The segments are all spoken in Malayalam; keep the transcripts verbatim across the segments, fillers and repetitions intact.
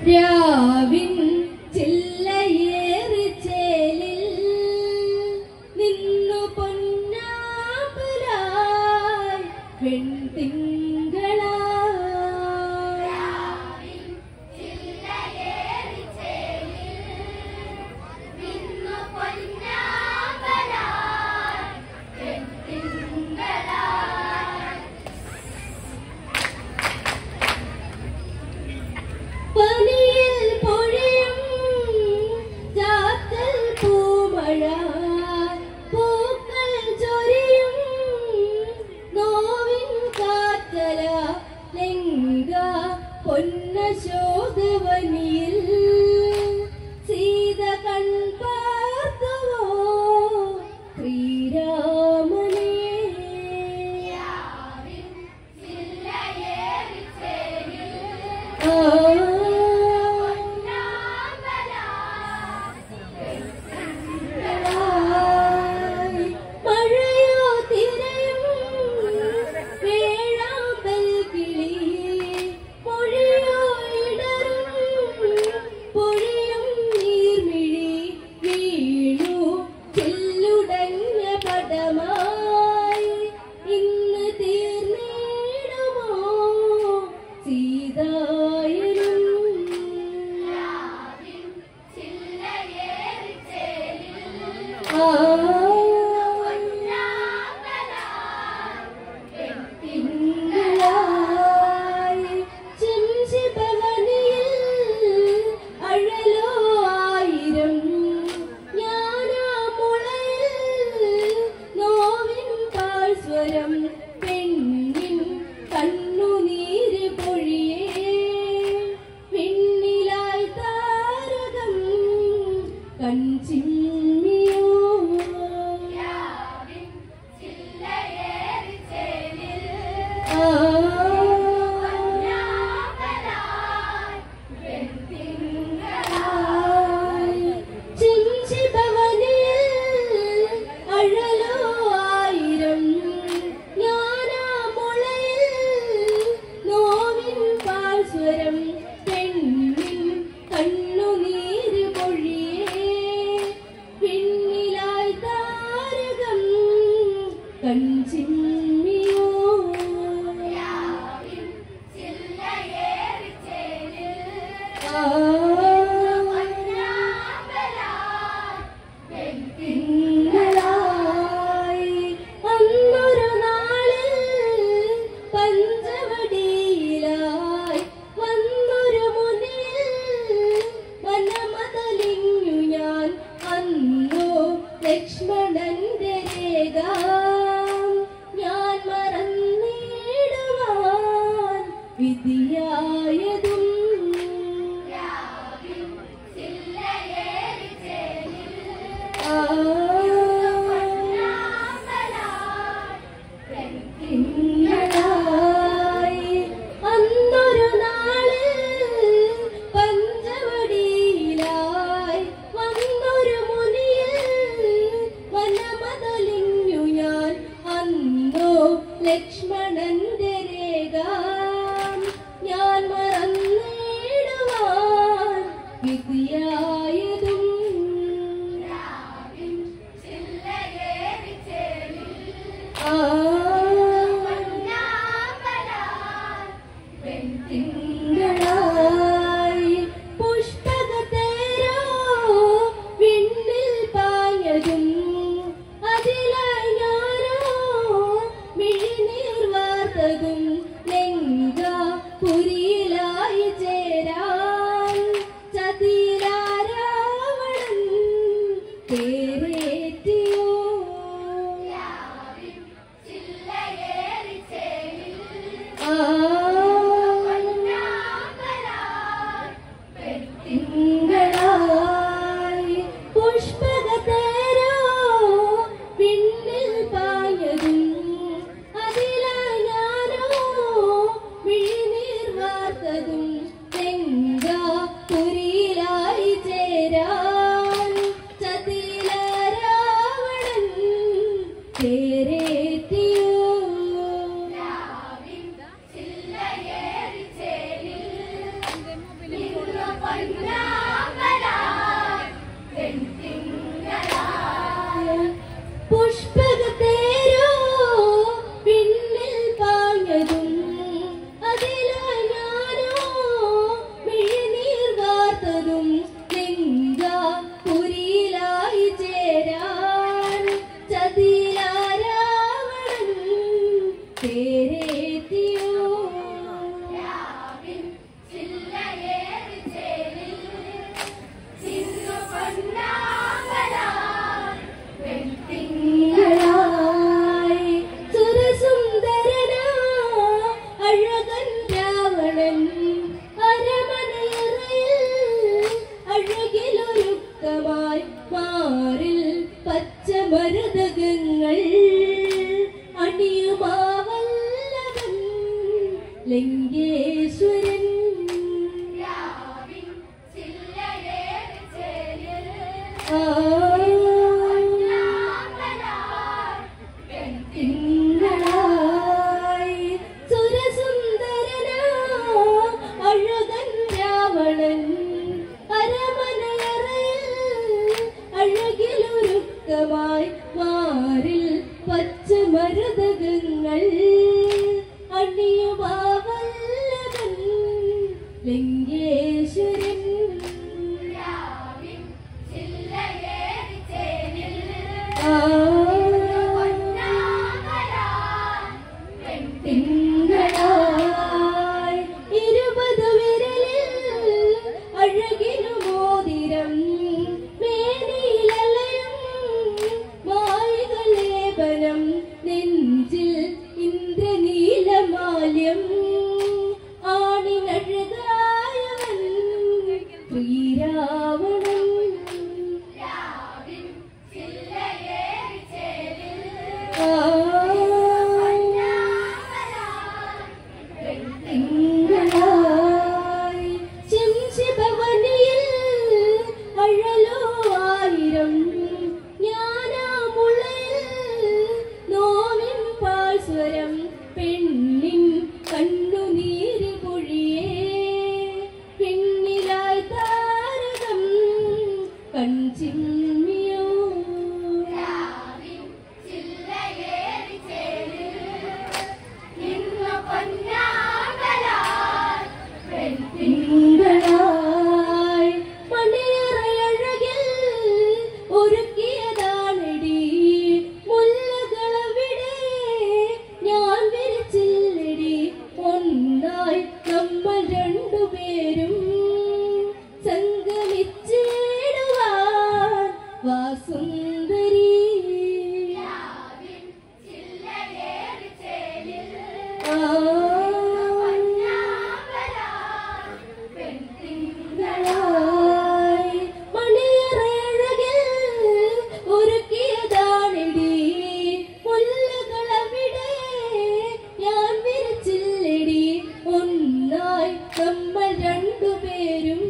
രാവിൻ ചില്ലയേറി ചേലിൽ നിന്നു പൊന്നാമ്പലായി വെൺതിങ്കളായി പനിയിൽ പൊഴിയും ചാത്തൽ പൂമഴ പൂക്കൾ ചൊരിയും നോവിൻ കാറ്റല ലെങ്ക പൊന്നശോകവനിയിൽ സീത കൺപാർത്തവോ ശ്രീരാമനേ ആ പെണ്ണിൻ കണ്ണുനീര് പൊഴിയേ പിന്നിലായി താരകം കൺചിമ്മിയോ ആ പെണ്ണിൻ കണ്ണുനീര് പൊഴിയേ പിന്നിലായി താരകം കൺചിമ്മിയോ ആ അന്നൊരു നാളിൽ പഞ്ചവടിയിലായി വന്നൊരു മുനിൽ വനമതലിഞ്ഞു ഞാൻ അന്നോ ലക്ഷ്മണന്റെ രേഖ ഞാൻ മറന്നിടുവാൻ വിധിയായതും ആ അന്നൊരു നാളിൽ പഞ്ചവടിയിലായി വന്നൊരു മുനിയിൽ വനമതലിഞ്ഞു ഞാൻ അന്നോ ലക്ഷ്മണന്റെ രേഖ ഞാൻ മറന്നിടുവാൻ വിധിയായതും ആ തിങ്കളായി പുഷ്പകത്തേരോ വിണ്ണിൽ പാഞ്ഞതും അതിലായി ഞാനോ മിഴിനീർ വാർത്തതും ലെങ്ക പുരിയിലായി ചേരാൻ ചതിരാരാവണൻ പേരേറ്റിയോ ആ തിങ്കളായി പുഷ്പകത്തേരോ പിന്നിൽ പാഞ്ഞതും അതിലായി ഞാനോ മിഴിനീർ വാർത്തതും ലെങ്ക പുരിയിലായി ചേരാൻ ചതിരാരാവണൻ പേരേറ്റിയോ പുഷ്പകത്തേരോ പിന്നിൽ പാഞ്ഞതും അതിലായി ഞാനോ മിഴിനീർ വാർത്തതും ലിംഗപുരിയിലായി ചേരാൻ ചതിയിലാരാവണൻ പേരേറ്റിയോ മാറിൽ പച്ചമരുതകങ്ങൾ അണിയുമാവല്ലവൻ ലിംഗേശ്വരൻ തിങ്കളായി സുരസുന്ദരനാ അഴകൻ രാവണൻ അഴകിലൊരുക്കമായി മാറിൽ പച്ചമരുതകങ്ങൾ അണിയുമാവല്ലവൻ ലിംഗേശ്വരൻ തിങ്കളായി ഇരുപത് വിരലിൽ അഴകിനു മോതിരം മായികലേപനം നെഞ്ചിൽ ഇന്ദ്രനീലമാല്യം ആണിനഴകായവൻ ശ്രീരാവണൻ തിങ്കളായി ശംശിഭവനിയിൽ അഴലോ ആയിരം സ്വരം പെണ്ണിൻ കണ്ണുനീര് പൊഴിയേ പെണ്ണിലായി താരകം കൺചിമ്മിയോ തിങ്കളായി മണിയറയഴകിൽ ഒരുക്കിയതാണെടി ഞാൻ വിരിച്ചില്ലടി ഒന്നായി നമ്മൾ രണ്ടുപേരും സംഗമിച്ചിടുവാൻ വാസുന്ദരി തിങ്കളായി മണിയറയഴകിൽ ഒരുക്കിയതാണെടി മുല്ലകളവിടെ ഞാൻ വിരിച്ചില്ലടി ഒന്നായി നമ്മൾ രണ്ടുപേരും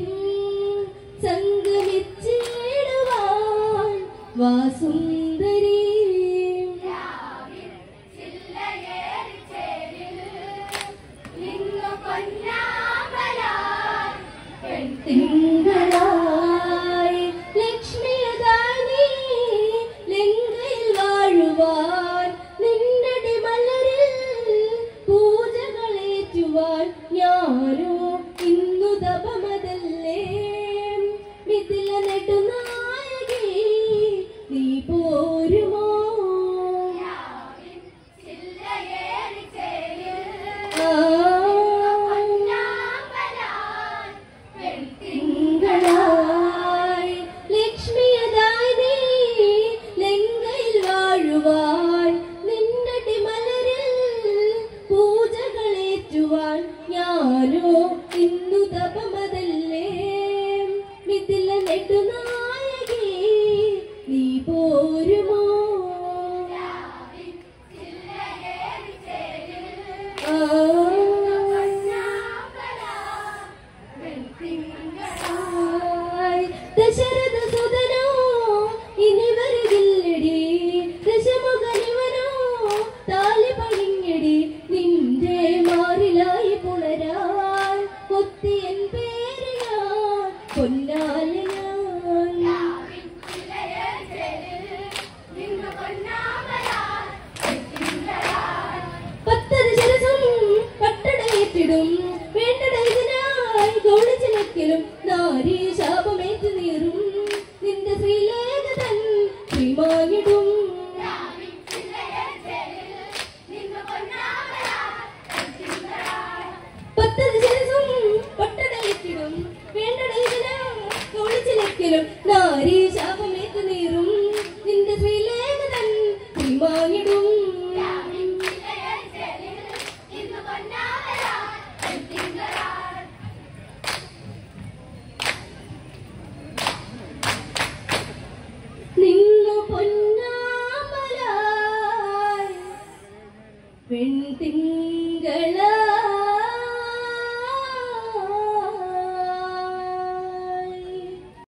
സംഗമിച്ചിടുവാൻ വാസുന്ദരി തിങ്കളായി ലക്ഷ്മിയതാനി ലങ്കയിൽ വാഴുവാൻ നിന്നടി മലരിൽ പൂജകളേറ്റുവാൻ ഞാനോ ഇന്നു തപമതല്ലേ മിഥില നെടുനായകി നീ പോരുമോ തിങ്കളായി ലക്ഷ്മി പൊന്നാല ഞാൻ പത്തത് ശരസും പട്ടടയേറ്റിടും വേണ്ടടൈതിനായി ഗൗളിച്ചിലക്കലും നാരി ശാപമേറ്റ് നീറും നിന്റെ ശ്രീലേഖ തൻ ശ്രീമാനിടും പത്തത് ശരസും പട്ടടയേറ്റിടും വേണ്ടടൈതിനായി ഗൗളിച്ചിലക്കലും നാരി ശാപം